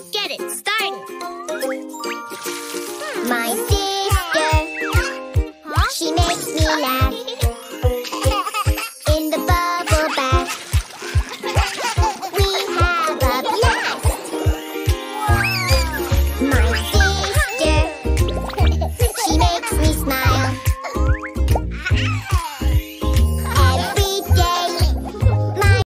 get it started. My sister, she makes me laugh.